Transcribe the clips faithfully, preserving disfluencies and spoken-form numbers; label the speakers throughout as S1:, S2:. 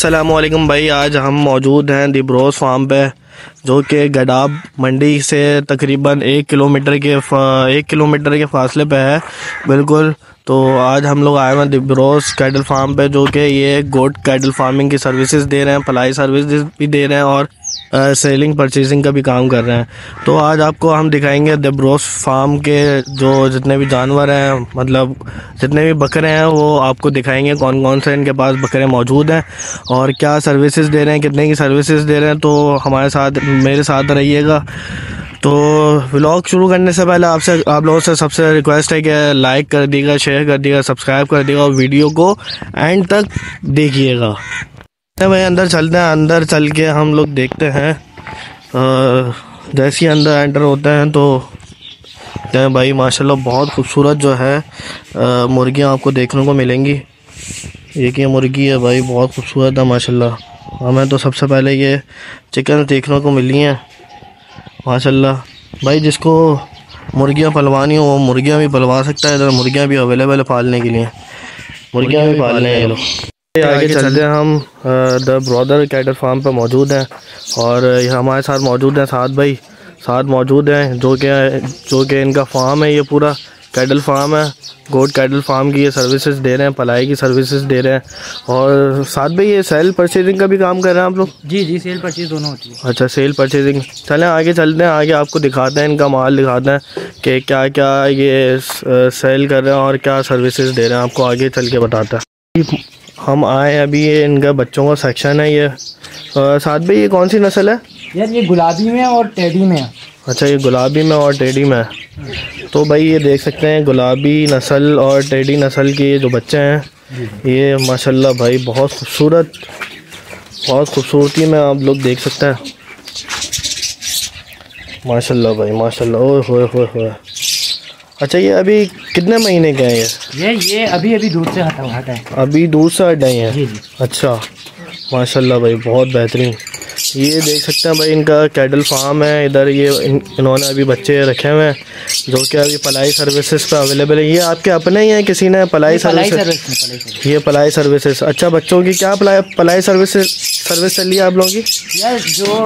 S1: अस्सलामुअलैकुम भाई, आज हम मौजूद हैं दी ब्रोस फार्म पे, जो कि गडाब मंडी से तकरीबन एक किलोमीटर के एक किलोमीटर के फासले पे है बिल्कुल। तो आज हम लोग आए हैं दी ब्रोस कैटल फार्म पे, जो कि ये गोट कैटल फार्मिंग की सर्विसेज दे रहे हैं, पलाई सर्विसेज भी दे रहे हैं और सेलिंग परचेजिंग का भी काम कर रहे हैं। तो आज आपको हम दिखाएंगे द ब्रोस फार्म के जो जितने भी जानवर हैं, मतलब जितने भी बकरे हैं, वो आपको दिखाएंगे कौन कौन से इनके पास बकरे मौजूद हैं और क्या सर्विसेज दे रहे हैं, कितने की सर्विसेज दे रहे हैं। तो हमारे साथ मेरे साथ रहिएगा। तो व्लॉग शुरू करने से पहले आपसे आप लोगों से सबसे रिक्वेस्ट है कि लाइक कर दीजिएगा, शेयर कर दीजिएगा, सब्सक्राइब कर दीजिएगा और वीडियो को एंड तक देखिएगा। भाई अंदर चलते हैं। अंदर चल के हम लोग देखते हैं। जैसे ही अंदर एंटर होते हैं तो भाई माशाल्लाह बहुत खूबसूरत जो है मुर्गियाँ आपको देखने को मिलेंगी। एक ये मुर्गी है भाई, बहुत खूबसूरत है माशाल्लाह। हमें तो सबसे पहले ये चिकन देखने को मिली हैं माशाल्लाह। भाई जिसको मुर्गियाँ पलवानी हो वो मुर्गियाँ भी पलवा सकता है। इधर मुर्गियाँ भी अवेलेबल है पालने के लिए, मुर्गियाँ भी पाल रहे हैं ये लोग। आगे चलते हैं। हम द ब्रदर कैटल फार्म पे मौजूद हैं और हमारे साथ मौजूद हैं सात भाई साथ मौजूद हैं, जो कि जो कि इनका फार्म है, ये पूरा कैटल फार्म है। गोट कैटल फार्म की ये सर्विसेज दे रहे हैं, पलाई की सर्विसेज दे रहे हैं। और साथ भाई ये सेल परचेजिंग का भी काम कर रहे हैं आप लोग?
S2: जी जी, सेल परचेज दोनों होती है।
S1: अच्छा, सेल परचेजिंग। चलें आगे चलते हैं, आगे आपको दिखाते हैं, इनका माल दिखाते हैं कि क्या क्या ये सेल कर रहे हैं और क्या सर्विसेज दे रहे हैं। आपको आगे चल के बताता है। हम आए अभी, ये इनका बच्चों का सेक्शन है। ये साथ भाई ये कौन सी नस्ल है?
S2: यार ये गुलाबी में और टेडी में है।
S1: अच्छा, ये गुलाबी में और टेडी में है। तो भाई ये देख सकते हैं गुलाबी नस्ल और टेडी नस्ल के जो बच्चे हैं, ये माशाल्लाह भाई बहुत खूबसूरत, बहुत खूबसूरती में आप लोग देख सकते हैं माशाल्लाह भाई माशाल्लाह। ओए होए होए होए। अच्छा, ये अभी कितने महीने के हैं? ये
S2: ये ये अभी अभी दूध से हटा हटा है,
S1: अभी दूध से हटाए हैं।
S2: जी जी।
S1: अच्छा माशाल्लाह भाई, बहुत बेहतरीन। ये देख सकते हैं भाई इनका कैटल फार्म है। इधर ये इन, इन्होंने अभी बच्चे रखे हुए हैं जो कि अभी पलाई सर्विसेज पे अवेलेबल है। ये आपके अपने ही हैं, किसी ने पलाई सर्विसेज? ये पलाई सर्विसेज। अच्छा, बच्चों की क्या पलाई पलाई सर्विसेज सर्विस चली है आप लोगों की?
S2: यार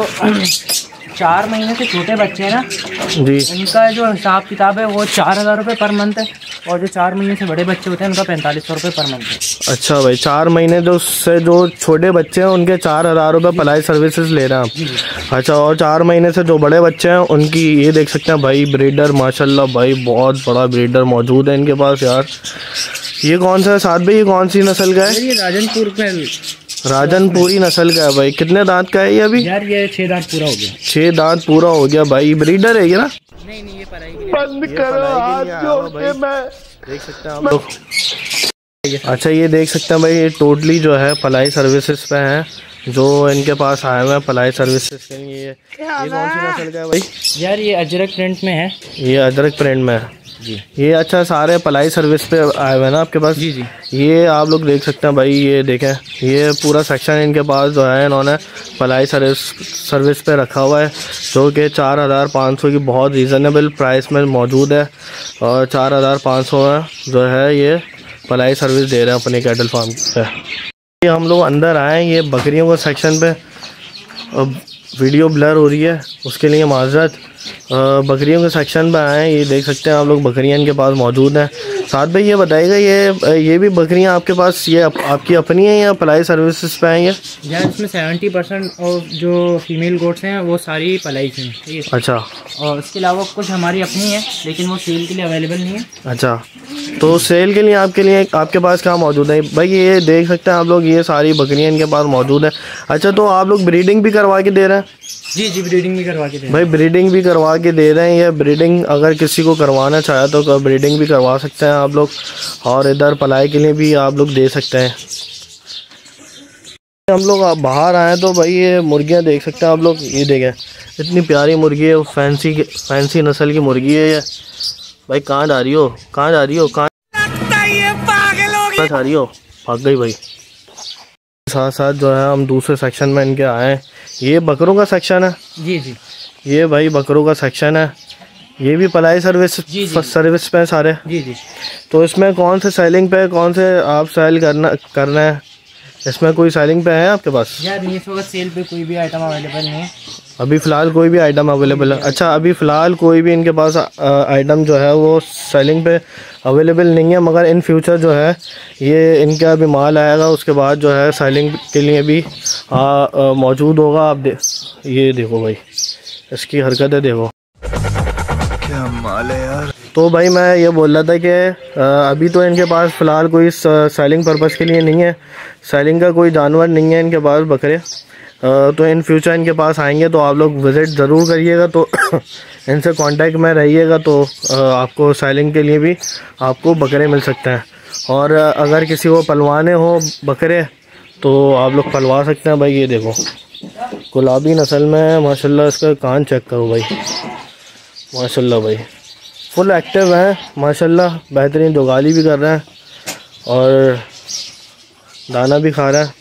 S2: जो चार महीने से छोटे बच्चे हैं ना
S1: जी,
S2: इनका जो हिसाब किताब है वो चार हज़ार रुपये पर मंथ है, और जो चार महीने से बड़े बच्चे होते हैं उनका पैंतालीस सौ रुपये पर मंथ है।
S1: अच्छा भाई, चार महीने जो से जो छोटे बच्चे हैं उनके चार हज़ार रुपये पलाई सर्विसेज ले रहे हैं आप? अच्छा, और चार महीने से जो बड़े बच्चे हैं उनकी ये देख सकते हैं भाई ब्रीडर माशाल्लाह भाई, बहुत बड़ा ब्रीडर मौजूद है इनके पास। यार ये कौन सा है साथ भाई, ये कौन सी नस्ल का है?
S2: ये राजनपुर में
S1: राजनपुरी नस्ल का है भाई। कितने दांत का है ये अभी?
S2: यार ये छः दांत पूरा हो गया।
S1: छः दांत पूरा हो गया भाई। ब्रीडर है ये ना?
S2: नहीं नहीं, ये पढ़ाई
S1: बंद करो, हाथ जोड़ के मैं देख सकते हैं आप लोग। अच्छा, ये देख सकते हैं भाई, ये टोटली जो है पलाई सर्विसेज पे हैं, जो इनके पास आए हुए हैं पलाई सर्विसेज के लिए। ये कौन सी नस्ल का है भाई?
S2: यार ये अजरक प्रिंट में है।
S1: ये अजरक प्रिंट में है
S2: जी।
S1: ये अच्छा सारे पलाई सर्विस पे आए हुए हैं ना आपके पास?
S2: जी जी।
S1: ये आप लोग देख सकते हैं भाई, ये देखें, ये पूरा सेक्शन इनके पास जो है इन्होंने पलाई सर्विस सर्विस पे रखा हुआ है, जो कि चार हज़ार पाँच सौ की बहुत रीज़नेबल प्राइस में मौजूद है। और चार हज़ार पाँच सौ में जो है ये पलाई सर्विस दे रहे हैं अपने कैटल फार्म पे। ये हम लोग अंदर आए, ये बकरियों के सेक्शन पे। अब वीडियो ब्लर हो रही है, उसके लिए माजरत। बकरियों के सेक्शन पे आए, ये देख सकते हैं आप लोग, बकरियां इनके पास मौजूद हैं। साथ भाई ये बताइएगा, ये ये भी बकरियां आपके पास ये आप, आपकी अपनी हैं या पलाई सर्विसेज पे हैं? ये
S2: यार इसमें सेवेंटी परसेंट और जो फीमेल गोट्स हैं वो सारी पलाई की हैं।
S1: अच्छा,
S2: और इसके अलावा कुछ हमारी अपनी है, लेकिन वो सेल के लिए अवेलेबल नहीं है।
S1: अच्छा, तो सेल के लिए आपके लिए आपके पास क्या मौजूद है भाई? ये देख सकते हैं आप लोग, ये सारी बकरियां इनके पास मौजूद है। अच्छा, तो आप लोग ब्रीडिंग भी करवा के दे रहे हैं?
S2: जी जी, ब्रीडिंग भी करवा के दे रहे हैं
S1: भाई। ब्रीडिंग भी करवा के दे रहे हैं। ये ब्रीडिंग अगर किसी को करवाना चाहे तो ब्रीडिंग भी करवा सकते हैं आप लोग, और इधर पलाई के लिए भी आप लोग दे सकते हैं। हम लोग बाहर आए तो भाई ये मुर्गियां देख सकते हैं आप लोग, ये देखें इतनी प्यारी मुर्गी है, फैंसी फैंसी नस्ल की मुर्गी है ये। भाई कहाँ जा रही हो, कहाँ जा रही हो, कहाँ जा रही हो? भाग गई भाई। साथ साथ जो है हम दूसरे सेक्शन में इनके आए हैं। ये बकरों का सेक्शन है।
S2: जी जी,
S1: ये भाई बकरों का सेक्शन है। ये भी पलाई सर्विस सर्विस पे सारे?
S2: जी जी।
S1: तो इसमें कौन से सेलिंग पे, कौन से आप सेल करना करना है? इसमें कोई सेलिंग पे है आपके पास?
S2: यार इस वक्त सेल पे कोई भी आइटम अवेलेबल नहीं है
S1: अभी फ़िलहाल कोई भी आइटम अवेलेबल है? अच्छा, अभी फ़िलहाल कोई भी इनके पास आइटम जो है वो सेलिंग पे अवेलेबल नहीं है, मगर इन फ्यूचर जो है ये इनका अभी माल आएगा, उसके बाद जो है सेलिंग के लिए भी मौजूद होगा। आप दे, ये देखो भाई, इसकी हरकतें देखो, क्या माल है यार। तो भाई मैं ये बोल रहा था कि अभी तो इनके पास फ़िलहाल कोई सेलिंग पर्पज़ के लिए नहीं है, सेलिंग का कोई जानवर नहीं है इनके पास, बकरे। तो इन फ्यूचर इनके पास आएंगे तो आप लोग विज़िट ज़रूर करिएगा, तो इनसे कांटेक्ट में रहिएगा, तो आपको सेलिंग के लिए भी आपको बकरे मिल सकते हैं। और अगर किसी को पलवाने हो बकरे तो आप लोग पलवा सकते हैं। भाई ये देखो, गुलाबी नस्ल में माशाल्लाह, इसका कान चेक करो भाई, माशाल्लाह भाई फुल एक्टिव है माशाल्लाह, बेहतरीन दोगाली भी कर रहे हैं और दाना भी खा रहा है।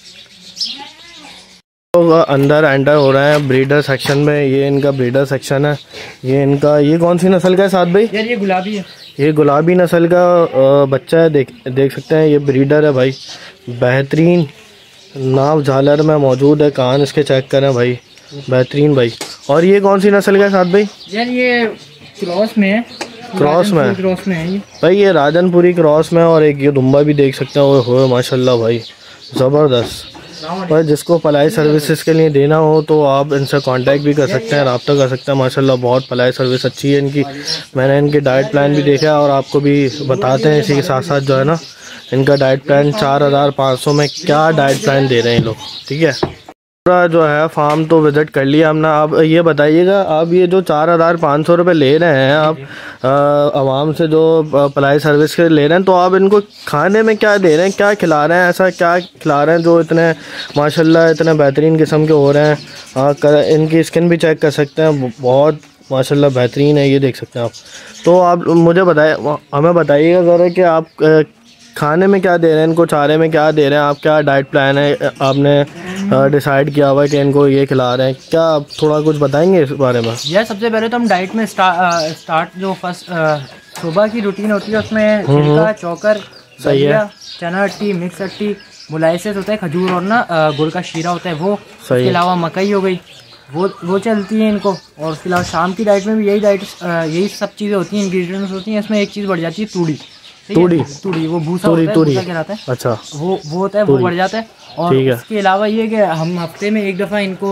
S1: तो अंदर एंटर हो रहे हैं ब्रीडर सेक्शन में। ये इनका ब्रीडर सेक्शन है। ये इनका, ये कौन सी नस्ल का है साथ भाई?
S2: यार ये गुलाबी है,
S1: ये गुलाबी नस्ल का बच्चा है, देख देख सकते हैं। ये ब्रीडर है भाई, बेहतरीन नाव झालर में मौजूद है, कान इसके चेक करें भाई, बेहतरीन भाई। और ये कौन सी नस्ल का है साथ भाई?
S2: यार ये क्रॉस में है,
S1: क्रॉस में
S2: क्रॉस में है ये
S1: भाई, ये राजनपुरी क्रॉस में। और एक ये दुम्बा भी देख सकते हैं, वो हो माशाल्लाह भाई ज़बरदस्त। और जिसको पलाई सर्विसेज के लिए देना हो तो आप इनसे कांटेक्ट भी कर सकते हैं, रब्ता कर सकते हैं। माशाल्लाह बहुत पलाई सर्विस अच्छी है इनकी। मैंने इनके डाइट प्लान भी देखा है और आपको भी बताते हैं इसी के साथ साथ जो है ना, इनका डाइट प्लान चार हज़ार पाँच सौ में क्या डाइट प्लान दे रहे हैं लोग, ठीक है। पूरा जो है फार्म तो विज़िट कर लिया हमने। आप ये बताइएगा, आप ये जो चार हज़ार पाँच सौ रुपये ले रहे हैं आप आवाम से, जो पलाई सर्विस के ले रहे हैं, तो आप इनको खाने में क्या दे रहे हैं, क्या खिला रहे हैं, ऐसा क्या खिला रहे हैं जो इतने माशाल्लाह इतने बेहतरीन किस्म के हो रहे हैं। हाँ कर, इनकी स्किन भी चेक कर सकते हैं, बहुत माशाल्लाह बेहतरीन है, ये देख सकते हैं आप। तो आप मुझे बताइए, हमें बताइएगा ज़रा कि आप खाने में क्या दे रहे हैं इनको, चारे में क्या दे रहे हैं आप, क्या डाइट प्लान है आपने डिसाइड किया हुआ है कि इनको ये खिला रहे हैं, क्या आप थोड़ा कुछ बताएंगे इस बारे में?
S2: यार सबसे पहले तो हम डाइट में स्टार्ट स्टार्ट जो फर्स्ट सुबह की रूटीन होती है उसमें छिलका, चोकर,
S1: सही है,
S2: चना अट्टी, मिक्स अट्टी, मोलाइसेस होता है, खजूर और ना गुड़ का शीरा होता है वो, इसके अलावा मकई हो गई, वो वो चलती है इनको। और उसके अलावा शाम की डाइट में भी यही डाइट यही सब चीज़ें होती हैं, इंग्रेडिएंट्स होती हैं। इसमें एक चीज़ बढ़ जाती है तूड़ी,
S1: तूड़ी
S2: तूड़ी वो भूसा होता है, भूसा कहलाता है।
S1: अच्छा, वो
S2: वो होता है, वो बढ़ जाता है। और इसके अलावा ये कि हम हफ्ते में एक दफ़ा इनको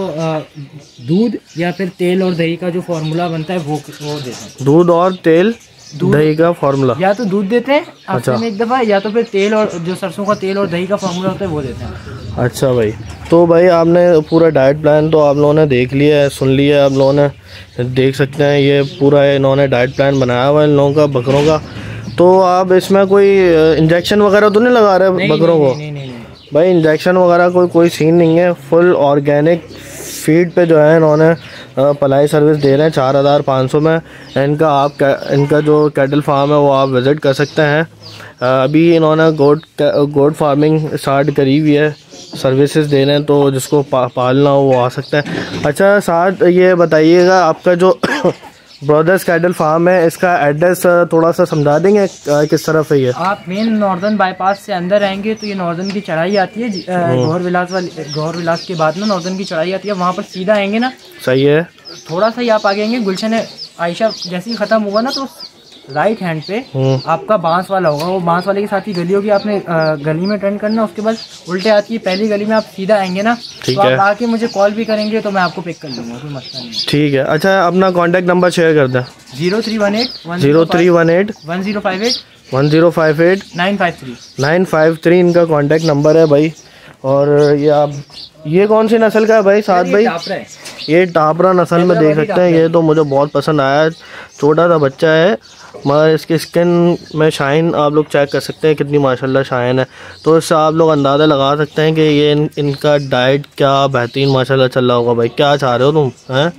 S2: दूध या फिर तेल और दही का जो फार्मूला बनता है वो वो देते हैं।
S1: दूध और तेल दही का फार्मूला, या
S2: तो दूध देते हैं हफ्ते में एक दफ़ा, या तो फिर तेल और जो सरसों का तेल और दही का फार्मूला होता है वो देते हैं।
S1: अच्छा भाई, तो भाई आपने पूरा डाइट प्लान तो आप लोगों ने देख लिया है, सुन लिया है आप लोगों ने, देख सकते हैं ये पूरा इन्होंने डाइट प्लान बनाया हुआ है इन लोगों का, बकरों का। तो आप इसमें कोई इंजेक्शन वगैरह तो नहीं लगा रहे बकरों को?
S2: नहीं, नहीं, नहीं।
S1: भाई इंजेक्शन वगैरह कोई कोई सीन नहीं है, फुल ऑर्गेनिक फीड पे जो है इन्होंने पलाई सर्विस दे रहे हैं चार हज़ार पाँच सौ में। इनका आप इनका जो कैटल फार्म है वो आप विज़िट कर सकते हैं। अभी इन्होंने गोट गोट फार्मिंग स्टार्ट करी हुई है, सर्विसेज दे रहे हैं, तो जिसको पा, पालना हो वो आ सकता है। अच्छा, साथ ये बताइएगा आपका जो ब्रदर्स कैटल फार्म है, इसका एड्रेस थोड़ा सा समझा देंगे किस तरफ है ये?
S2: आप मेन नॉर्दर्न बाईपास से अंदर आएंगे तो ये नॉर्दर्न की चढ़ाई आती है, गौर विलास वाली, गौर विलास के बाद में नॉर्दर्न की चढ़ाई आती है, वहाँ पर सीधा आएंगे ना, सही है, थोड़ा सा ही आप आगे आएंगे, गुलशन आयशा जैसे ही खत्म होगा ना तो राइट हैंड पे आपका बांस वाला होगा, वो बांस वाले के साथ ही गली होगी, आपने गली में टर्न करना, उसके बाद उल्टे आती है पहली गली में आप सीधा आएंगे ना, तो आप आके मुझे कॉल भी करेंगे तो मैं आपको पिक कर लूंगा, कोई मसला नहीं। ठीक है। अच्छा, अपना कांटेक्ट नंबर शेयर कर दें। Zero three one eight zero three one eight one zero five eight one zero five eight nine five three nine five three इनका कांटेक्ट नंबर है भाई। और ये आप, ये कौन सी नस्ल का है भाई साथ भाई? ये टापरा नस्ल में देख सकते हैं, ये तो मुझे बहुत पसंद आया, छोटा सा बच्चा है मगर इसकी स्किन में शाइन आप लोग चेक कर सकते हैं कितनी माशाल्लाह शाइन है, तो इससे आप लोग अंदाज़ा लगा सकते हैं कि ये इन, इनका डाइट क्या बेहतरीन माशाल्लाह चल रहा होगा। भाई क्या चाह रहे हो तुम हैं?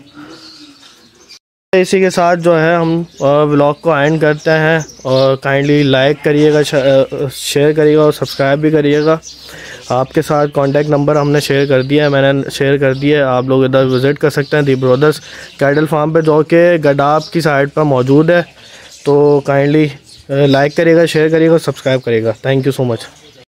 S2: इसी के साथ जो है हम व्लॉग को एंड करते हैं, और काइंडली लाइक करिएगा, शेयर करिएगा और सब्सक्राइब भी करिएगा। आपके साथ कांटेक्ट नंबर हमने शेयर कर दिया है, मैंने शेयर कर दिया है, आप लोग इधर विज़िट कर सकते हैं दी ब्रदर्स कैटल फार्म पे, जो कि गडाब की साइड पर मौजूद है। तो काइंडली लाइक करिएगा, शेयर करिएगा और सब्सक्राइब करिएगा। Thank you so much.